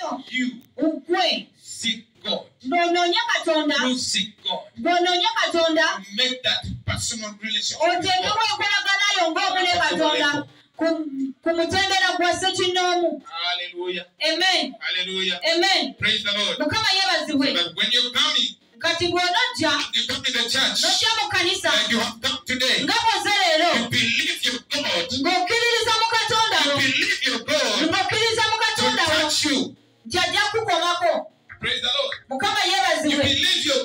You seek God. You seek God. Make that personal relationship with God. Hallelujah. Amen. Hallelujah. Amen. Praise the Lord. So that when you're coming, you come to the church like you have come today. You believe your God. You believe your God to touch you. Praise the Lord. You believe your